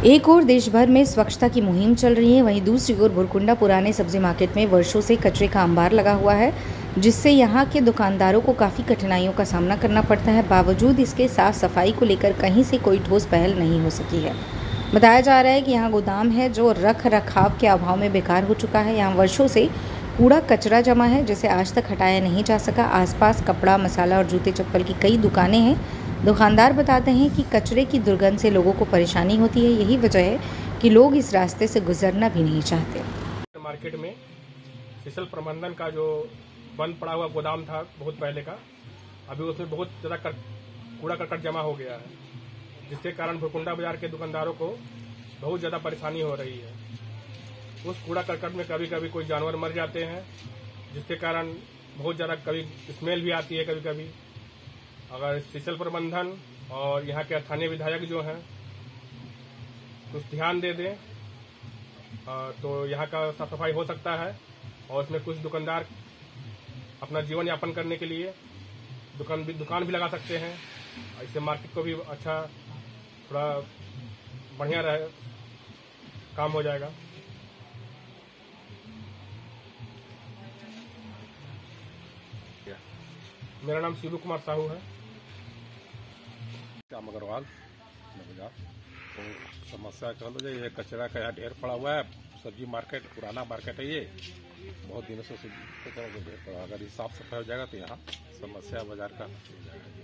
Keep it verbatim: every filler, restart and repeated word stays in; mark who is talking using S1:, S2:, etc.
S1: एक ओर देश भर में स्वच्छता की मुहिम चल रही है, वहीं दूसरी ओर भुरकुंडा पुराने सब्जी मार्केट में वर्षों से कचरे का अंबार लगा हुआ है, जिससे यहां के दुकानदारों को काफ़ी कठिनाइयों का सामना करना पड़ता है। बावजूद इसके साफ सफाई को लेकर कहीं से कोई ठोस पहल नहीं हो सकी है। बताया जा रहा है कि यहाँ गोदाम है जो रख रखाव के अभाव में बेकार हो चुका है। यहाँ वर्षों से कूड़ा कचरा जमा है, जिसे आज तक हटाया नहीं जा सका। आसपास कपड़ा, मसाला और जूते चप्पल की कई दुकानें हैं। दुकानदार बताते हैं कि कचरे की दुर्गंध से लोगों को परेशानी होती है। यही वजह है कि लोग इस रास्ते से गुजरना भी नहीं चाहते।
S2: मार्केट में सिसल प्रबंधन का जो बंद पड़ा हुआ गोदाम था बहुत पहले का, अभी उसमें बहुत ज़्यादा कर, कूड़ा करकट जमा हो गया है, जिसके कारण भुरकुंडा बाजार के दुकानदारों को बहुत ज़्यादा परेशानी हो रही है। उस कूड़ा करकट में कभी कभी कोई जानवर मर जाते हैं, जिसके कारण बहुत ज़्यादा कभी स्मेल भी आती है। कभी कभी अगर सिसल प्रबंधन और यहाँ के स्थानीय विधायक जो हैं कुछ ध्यान दे दें तो यहाँ का साफ सफाई हो सकता है और उसमें कुछ दुकानदार अपना जीवन यापन करने के लिए दुकान भी दुकान भी लगा सकते हैं। इससे मार्केट को भी अच्छा थोड़ा बढ़िया रहे काम हो जाएगा। मेरा नाम शिवू कुमार साहू है।
S3: श्याम अग्रवाल बाजार। तो समस्या कह लो ये कचरा का यहाँ ढेर पड़ा हुआ है। सब्जी मार्केट पुराना मार्केट है, ये बहुत दिनों से ढेर पड़ा। अगर ये साफ सफाई हो जाएगा तो यहाँ समस्या बाजार का